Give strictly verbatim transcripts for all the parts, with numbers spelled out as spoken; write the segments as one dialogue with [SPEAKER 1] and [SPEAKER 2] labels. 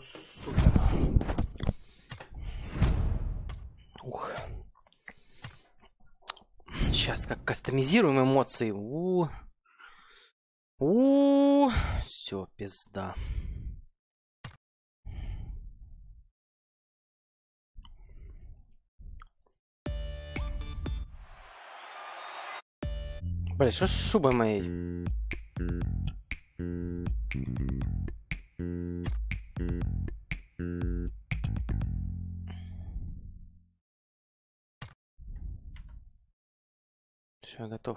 [SPEAKER 1] супер. Ух. Сейчас как кастомизируем эмоции. У, у, все, пизда. Блин, что с шубой моей? Все, я готов.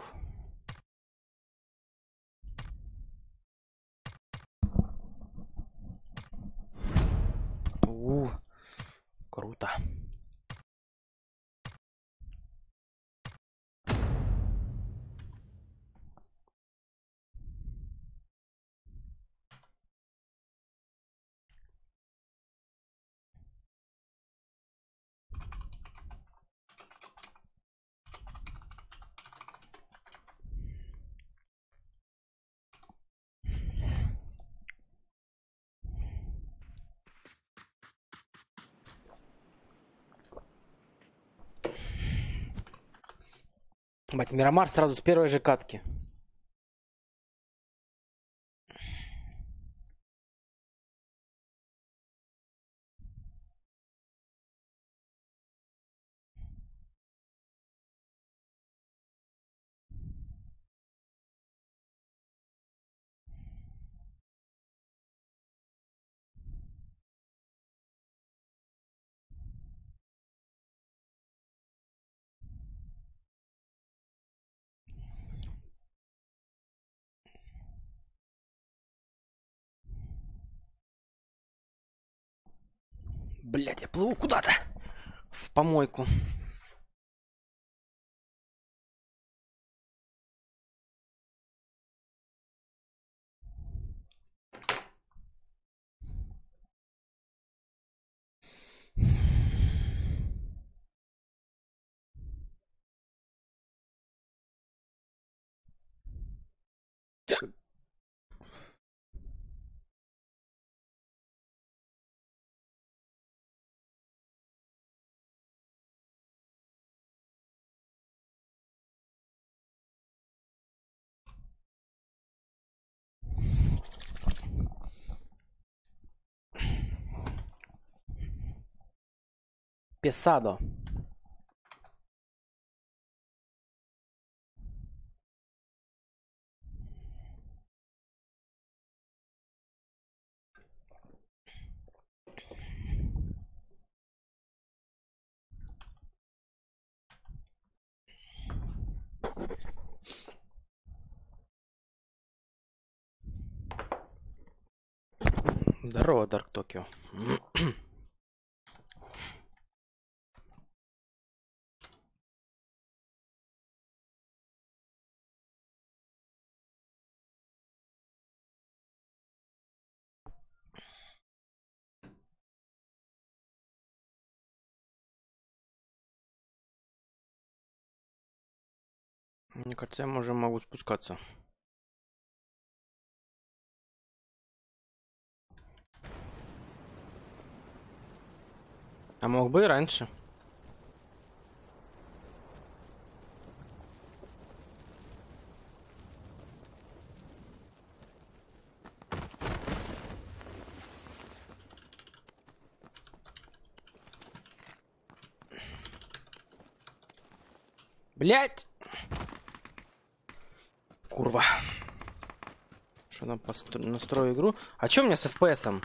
[SPEAKER 1] У, круто. Бать, Мирамар сразу с первой же катки. Блять, я плыву куда-то. В помойку. Песадо. Здорово, Дарк Токио. Мне кажется, я уже могу спускаться. А мог бы и раньше. Блять! Курва. Что нам постро... настрою игру? А чё у меня с эф пи эсом?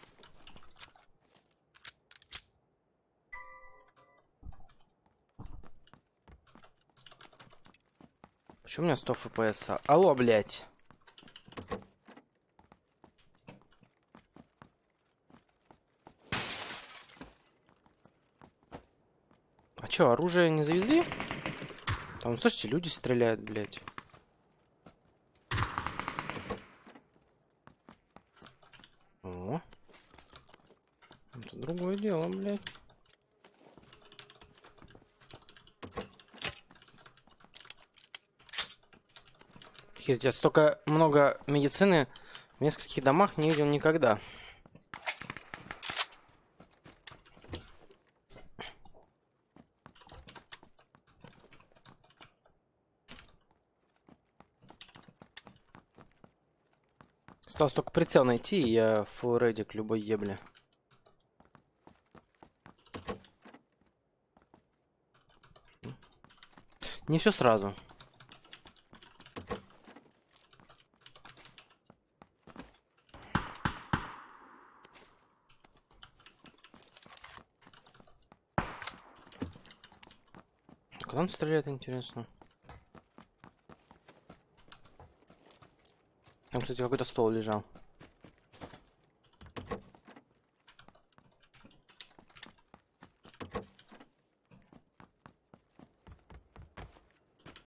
[SPEAKER 1] Почему у меня сто эф пи эс? Алло, блять. А чё, оружие не завезли? Там, слышите, люди стреляют, блять. О. Это другое дело, блять. Херить, я столько много медицины в нескольких домах не видел никогда. Осталось только прицел найти, и я full ready к любой ебле. Не все сразу. Куда он стреляет, интересно? Там, кстати, какой-то стол лежал.